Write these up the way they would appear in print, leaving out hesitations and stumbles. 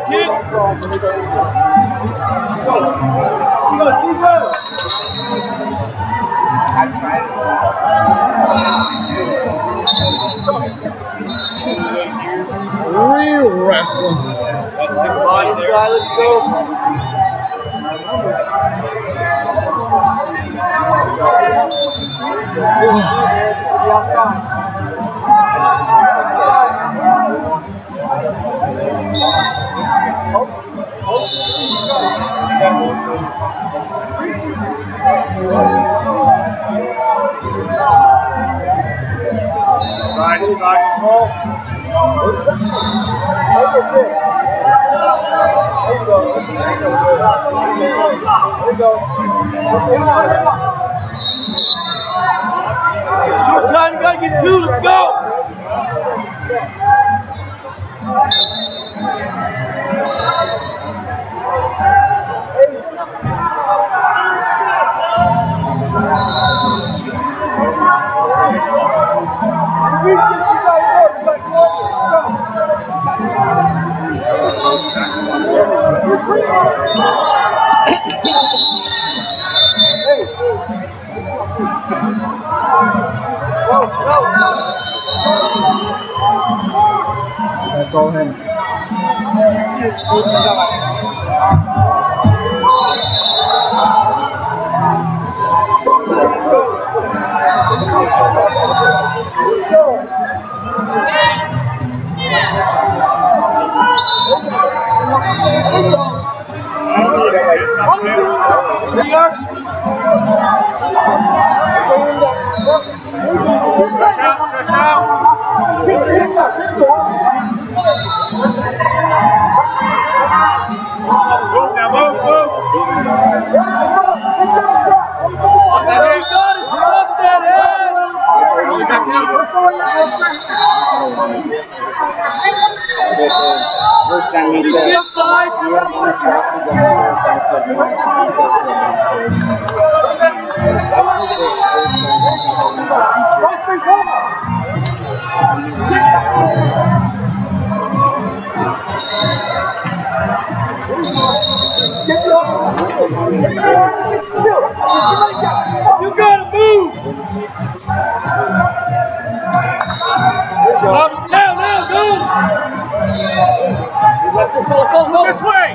kid. Real wrestling. Let's go. Short time, you gotta get two, let's go! That's all him. First time he said, you have to You gotta move! Now, go! This way!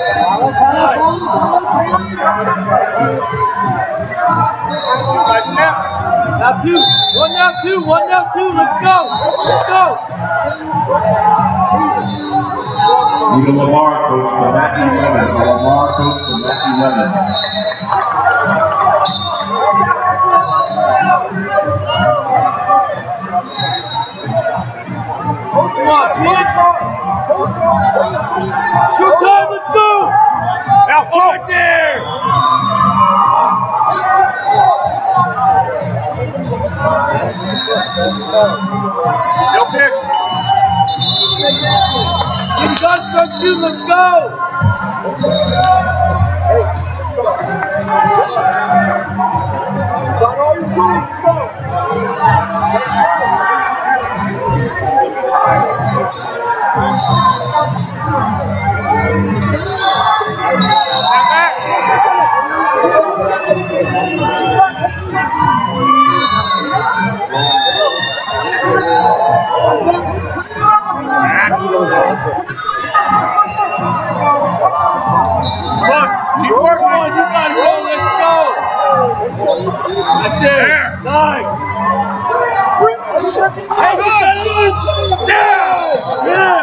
Now two, one now two, let's go! Let's go! Eagle Lamar coach for Matthew Lemon. Lamar coach for Matthew Lemon. Come on, kid! Short time, let's go! Now, right there! Yo, pick. You gotta start shooting, let's go! Got all your tools, go! Look, keep working on, you gotta go, let's go! That's it! Nice! Hey, you gotta move! Down! Yeah!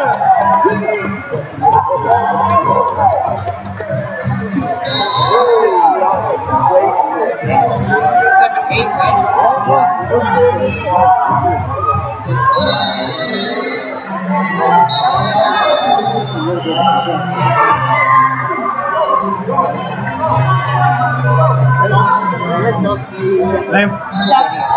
Name?